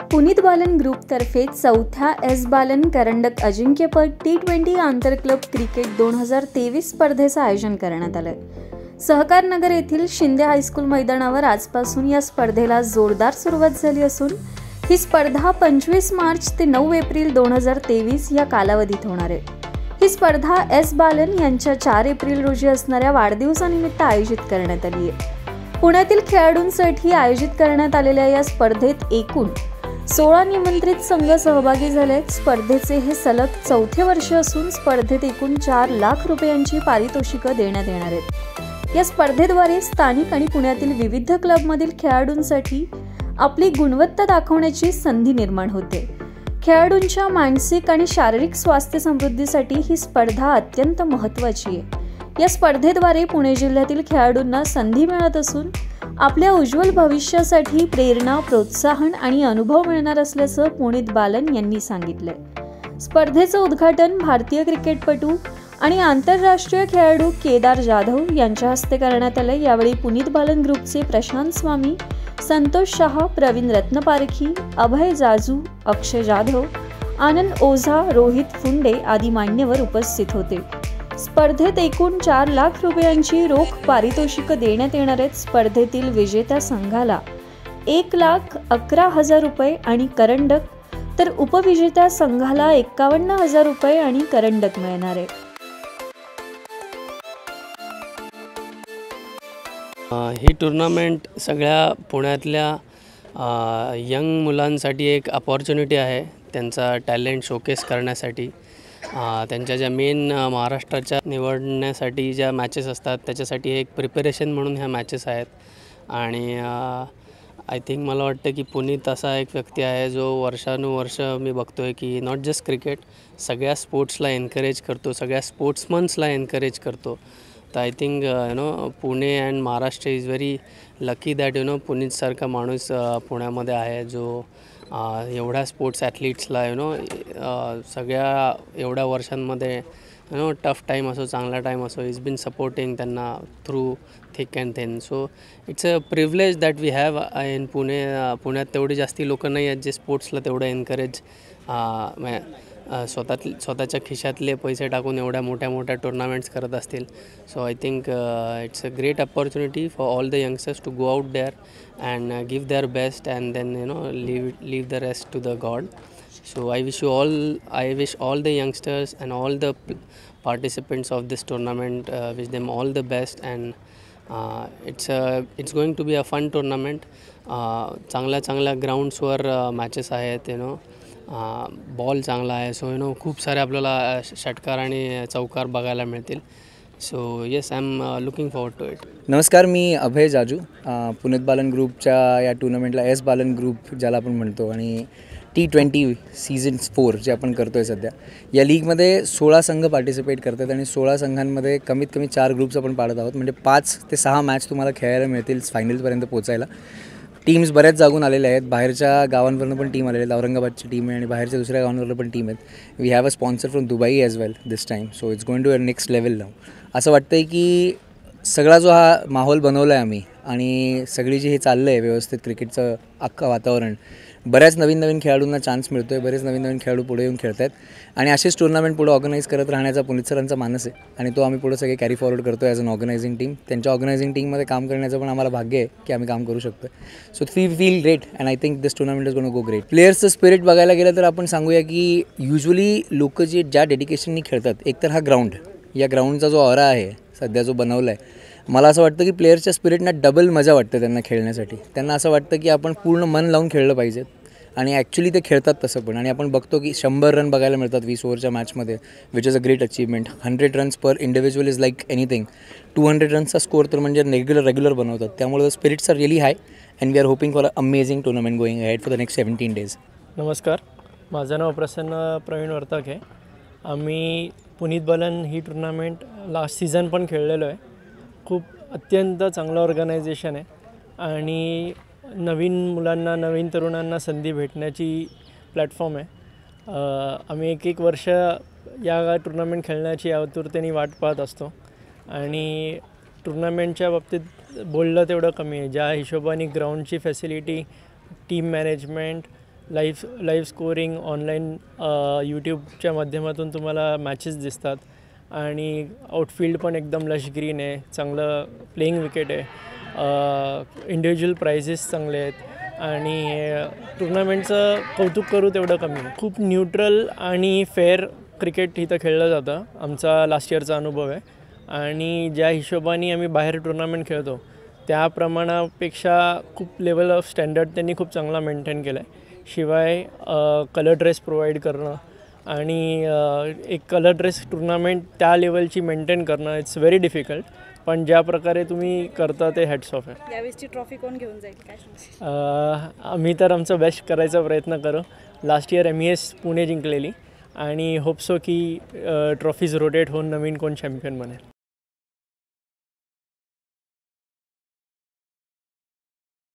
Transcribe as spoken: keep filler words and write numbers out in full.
पुनीत बालन ग्रुपतर्फे चौथ्या एस बालन करंडक अजिंक्यपद टी ट्वेंटी आंतरक्लब क्रिकेट दोन हजार तेवीस स्पर्धेचं आयोजन करण्यात आलं आहे। सहकार नगर येथील शिंदे हायस्कूल मैदानावर आजपासून या स्पर्धेला जोरदार सुरुवात झाली असून ही स्पर्धा पंचवीस मार्च ते नऊ एप्रिल दोन हजार तेवीस या कालावधीत होणार आहे। ही स्पर्धा एस बालन यांच्या चार एप्रिल रोजी असणाऱ्या वाढदिवसानिमित्त आयोजित करण्यात आली आहे। पुण्यातील खेळाडूंसाठी आयोजित करण्यात आलेल्या या स्पर्धेत एकूण सोळा निमंत्रित संघ सहभागी झाले। स्पर्धेचे हे सलग चौथे वर्ष असून स्पर्धेत एकूण चार लाख रुपयांची पारितोषिकं देण्यात येणार आहेत। या स्पर्धेद्वारे स्थानिक आणि पुण्यातील विविध क्लबमधील खेळाडूंसाठी आपली गुणवत्ता दाखवण्याची संधी निर्माण होते। खेळाडूंच्या मानसिक आणि शारीरिक स्वास्थ्य समृद्धीसाठी ही स्पर्धा अत्यंत महत्त्वाची आहे। या स्पर्धेद्वारे पुणे जिल्ह्यातील खेळाडूंना संधी मिळत असून आपल्या उज्ज्वल भविष्यासाठी प्रेरणा, प्रोत्साहन आणि अनुभव मिळणार असल्याचं पुनीत बालन यांनी सांगितलंय। स्पर्धेचं उद्घाटन भारतीय क्रिकेटपटू आणि आंतरराष्ट्रीय खेळाडू केदार जाधव यांच्या हस्ते करण्यात आले। यावेळी पुनीत बालन ग्रुपचे प्रशांत स्वामी, संतोष शहा, प्रवीण रत्नपारखी, अभय जाजू, अक्षय जाधव, आनंद ओझा, रोहित फुंडे आदी मान्यवर उपस्थित होते। स्पर्धेत एकूण चार लाख रुपयांची रोख पारितोषिकं देण्यात येणार आहेत। स्पर्धेतील विजेत्या संघाला एक लाख अकरा हजार रुपये आणि करंडक तर उपविजेत्या संघाला एक्कावन्न हजार रुपये आणि करंडक मिळणार आहे। ही टुर्नामेंट सगळ्या पुण्यातल्या यंग मुलांसाठी एक अपॉर्च्युनिटी आहे, त्यांचा टॅलेंट शोकेस करण्यासाठी। त्यांच्या ज्या मेन महाराष्ट्राच्या निवडण्यासाठी ज्या मॅचेस असतात त्याच्यासाठी एक प्रिपरेशन म्हणून ह्या मॅचेस आहेत। आणि आय थिंक मला वाटतं की पुनीत असा एक व्यक्ती आहे जो वर्षानुवर्ष मी बघतो आहे की नॉट जस्ट क्रिकेट, सगळ्या स्पोर्ट्सला एनकरेज करतो, सगळ्या स्पोर्ट्समन्सला एनकरेज करतो। तर I think you know Pune and Maharashtra is very lucky that you know पुनीतसारखा माणूस पुण्यामध्ये आहे जो एवढ्या स्पोर्ट्स ॲथलीट्सला यु नो सगळ्या एवढ्या वर्षांमध्ये यु नो टफ टाईम असो चांगला टाईम असो इज बीन सपोर्टिंग त्यांना through thick and thin. So it's a privilege that we have in Pune. पुण्यात तेवढी जास्ती लोकं नाही आहेत जे स्पोर्ट्सला तेवढं एनकरेज स्वतः स्वतःच्या खिशातले पैसे टाकून एवढ्या मोठ्या मोठ्या टुर्नामेंट्स करत असतील। So I think it's a great opportunity for all the youngsters to go out there and uh, give their best and then you know leave leave the rest to the God. So I wish you all I wish all the youngsters and all the participants of this tournament uh, wish them all the best and uh, it's a it's going to be a fun tournament. चांगल्या चांगल्या ग्राउंड्सवर matches आहेत, you know ball चांगला आहे, so you know खूप सारे आपल्याला षटकार आणि चौकार बघायला मिळतील। So yes I am looking forward to it. नमस्कार, मी अभय जाजू, पुनीत बालन ग्रुपच्या या टुर्नामेंटला एस बालन ग्रुप ज्याला आपण म्हणतो आणि टी ट्वेंटी सीझन फोर जे आपण करतो आहे सध्या, या लीगमध्ये सोळा संघ पार्टिसिपेट करतात आणि सोळा संघांमध्ये कमीत कमी चार ग्रुप्स आपण पाडत आहोत। म्हणजे पाच ते सहा मॅच तुम्हाला खेळायला मिळतील फायनलपर्यंत पोचायला। टीम्स बऱ्याच जागून आलेल्या आहेत, बाहेरच्या गावांवरून पण टीम आलेले आहेत, औरंगाबादची टीम आहे आणि बाहेरच्या दुसऱ्या गावांवरून पण टीम आहेत। We have a sponsor from Dubai as well this time, so it's going to a next level now. असं वाटतं आहे की सगळा जो हा माहोल बनवला आहे आम्ही आणि सगळी जी हे चाललं आहे व्यवस्थित क्रिकेटचं अख्खं वातावरण, बऱ्याच नवीन नवीन खेळाडूंना चान्स मिळतो आहे, बरेच नवीन नवीन खेळाडू पुढे येऊन खेळत आहेत आणि असेच टुर्नामेंट पुढे ऑर्गनाईज करत राहण्याचा पुनीत सरांचा मानस आहे आणि तो आम्ही पुढे सगळे कॅरी फॉरवर्ड करतो ॲज अन ऑर्गनायझिंग टीम। त्यांच्या ऑर्गनायझिंग टीममध्ये काम करण्याचं पण आम्हाला भाग्य आहे की आम्ही काम करू शकतो। So we feel great and I think this tournament is going to go great. प्लेयर्सचं स्पिरिट बघायला गेलं तर आपण सांगूया की युजली लोक जे ज्या डेडिकेशननी खेळतात, एकतर हा ग्राउंड, या ग्राउंडचा जो ऑरा आहे सध्या जो बनवला आहे, मला असं वाटतं की प्लेयर्सच्या स्पिरिटना डबल मजा वाटते त्यांना खेळण्यासाठी। त्यांना असं वाटतं की आपण पूर्ण मन लावून खेळलं पाहिजे आणि ॲक्च्युली ते खेळतात तसं पण। आणि आपण बघतो की शंभर रन बघायला मिळतात वीस ओव्हरच्या मॅचमध्ये, which is a great achievement. Hundred runs per individual is like anything. Two hundred रन्सचा स्कोअर तर म्हणजे रेग्युलर रेग्युलर बनवतात, त्यामुळे the spirits are really high and we are hoping for a amazing tournament going ahead for the next seventeen days. नमस्कार, माझं नाव प्रसन्न प्रवीण वर्तक आहे। आम्ही पुनीत बालन ही टुर्नामेंट लास्ट सीझन पण खेळलेलो आहे। खूप अत्यंत चांगलं ऑर्गनायझेशन आहे आणि नवीन मुलांना, नवीन तरुणांना संधी भेटण्याची प्लॅटफॉर्म आहे। आम्ही एक एक वर्ष या टुर्नामेंट खेळण्याची आतुरतेने वाट पाहत असतो आणि टुर्नामेंटच्या बाबतीत बोललं तेवढं कमी आहे। ज्या हिशोबाने ग्राउंडची facility, team management live live scoring online यूट्यूबच्या माध्यमातून तुम्हाला मॅचेस दिसतात आणि आउटफील्ड पण एकदम लश ग्रीन आहे, चांगलं प्लेइंग विकेट आहे, इंडिव्हिज्युअल प्राइजेस चांगले आहेत आणि टुर्नामेंटचं कौतुक करू तेवढं कमी आहे. खूप न्यूट्रल आणि फेअर क्रिकेट इथं खेळलं जातं, आमचा लास्ट इयरचा अनुभव आहे. आणि ज्या हिशोबाने आम्ही बाहेर टुर्नामेंट खेळतो त्या प्रमाणापेक्षा खूप लेवल ऑफ स्टँडर्ड त्यांनी खूप चांगला मेंटेन केला आहे. शिवाय कलर ड्रेस प्रोव्हाइड करणं आणि एक कलर ड्रेस टुर्नामेंट त्या लेवलची मेंटेन करणं इट्स व्हेरी डिफिकल्ट, पण ज्या प्रकारे तुम्ही करता ते हॅट्स ऑफ आहे. यावेळेसची ट्रॉफी कोण घेऊन जाईल काय सांगशील? अ, आम्ही तर आमचं बेस्ट करायचा प्रयत्न करू. Last year M E S Pune जिंकलेली आणि होप सो की ट्रॉफीज रोटेट होऊन नवीन कोण चॅम्पियन बनेल.